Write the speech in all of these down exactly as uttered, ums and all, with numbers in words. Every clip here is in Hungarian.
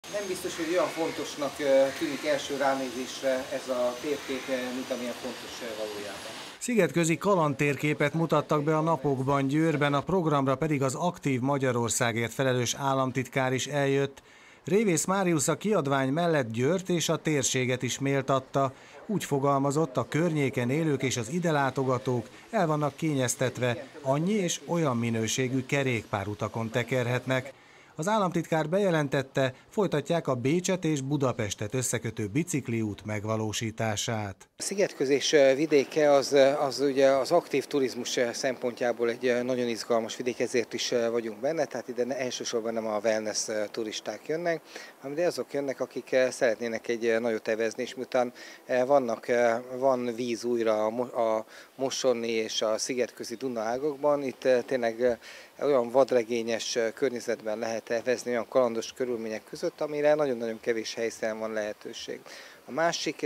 Nem biztos, hogy olyan fontosnak tűnik első ránézésre ez a térkép, mint amilyen fontos valójában. Szigetközi kalandtérképet mutattak be a napokban Győrben, a programra pedig az Aktív Magyarországért felelős államtitkár is eljött. Révész Máriusz a kiadvány mellett Győrt és a térséget is méltatta. Úgy fogalmazott, a környéken élők és az ide látogatók el vannak kényeztetve, annyi és olyan minőségű kerékpárutakon tekerhetnek. Az államtitkár bejelentette, folytatják a Bécset és Budapestet összekötő bicikliút megvalósítását. A szigetközés vidéke az, az ugye az aktív turizmus szempontjából egy nagyon izgalmas vidék, ezért is vagyunk benne, tehát ide elsősorban nem a wellness turisták jönnek, hanem de azok jönnek, akik szeretnének egy nagyot evezni, és miután vannak, van víz újra a mosoni és a szigetközi Duna ágakban, itt tényleg olyan vadregényes környezetben lehet evezni, olyan kalandos körülmények között, amire nagyon-nagyon kevés helyszínen van lehetőség. A másik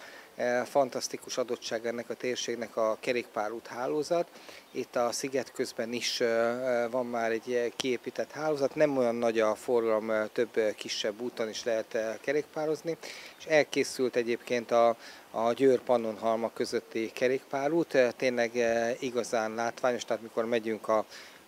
fantasztikus adottság ennek a térségnek a kerékpárút hálózat. Itt a sziget közben is van már egy kiépített hálózat, nem olyan nagy a forgalom, több kisebb úton is lehet kerékpározni, és elkészült egyébként a, a Győr-Pannonhalma közötti kerékpárút, tényleg igazán látványos, tehát mikor megyünk a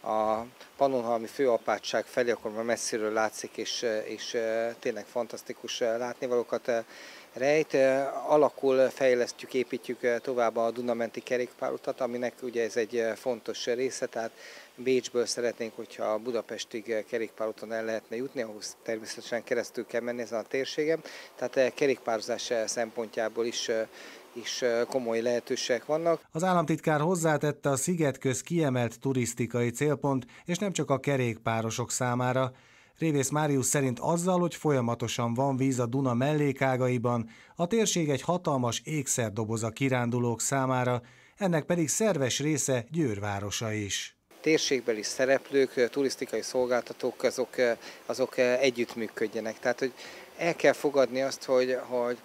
a pannonhalmi főapátság felé, akkor már messziről látszik, és, és tényleg fantasztikus látnivalókat rejt. Alakul, fejlesztjük, építjük tovább a Dunamenti kerékpárutat, aminek ugye ez egy fontos része, tehát Bécsből szeretnénk, hogyha a Budapestig kerékpárúton el lehetne jutni, ahhoz természetesen keresztül kell menni ezen a térségen, tehát kerékpározás szempontjából is is komoly lehetőségek vannak. Az államtitkár hozzátette, a szigetköz kiemelt turisztikai célpont, és nem csak a kerékpárosok számára. Révész Máriusz szerint azzal, hogy folyamatosan van víz a Duna mellékágaiban, a térség egy hatalmas ékszerdoboz a kirándulók számára, ennek pedig szerves része Győr városa is. Térségbeli szereplők, turisztikai szolgáltatók azok, azok együttműködjenek. Tehát, hogy el kell fogadni azt, hogy, hogy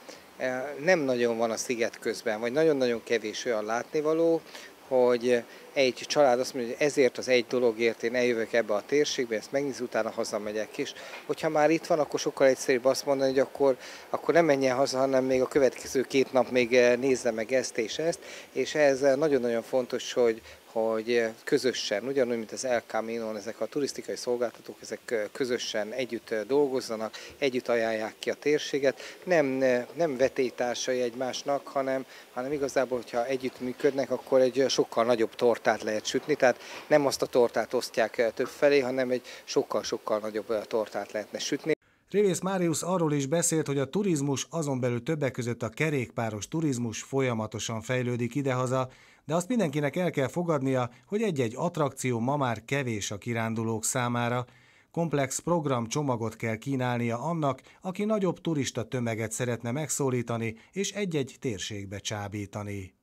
nem nagyon van a sziget közben, vagy nagyon-nagyon kevés olyan látnivaló, hogy egy család azt mondja, hogy ezért az egy dologért én eljövök ebbe a térségbe, ezt megnézni, utána hazamegyek is. Hogyha már itt van, akkor sokkal egyszerűbb azt mondani, hogy akkor, akkor nem menjen haza, hanem még a következő két nap még nézze meg ezt és ezt, és ez nagyon-nagyon fontos, hogy hogy közösen, ugyanúgy, mint az El Camino-n, ezek a turisztikai szolgáltatók, ezek közösen együtt dolgozzanak, együtt ajánlják ki a térséget, nem, nem vetélytársai egymásnak, hanem, hanem igazából, hogyha együtt működnek, akkor egy sokkal nagyobb tortát lehet sütni, tehát nem azt a tortát osztják több felé, hanem egy sokkal-sokkal nagyobb tortát lehetne sütni. Révész Máriusz arról is beszélt, hogy a turizmus, azon belül többek között a kerékpáros turizmus folyamatosan fejlődik idehaza, de azt mindenkinek el kell fogadnia, hogy egy-egy attrakció ma már kevés a kirándulók számára. Komplex programcsomagot kell kínálnia annak, aki nagyobb turista tömeget szeretne megszólítani és egy-egy térségbe csábítani.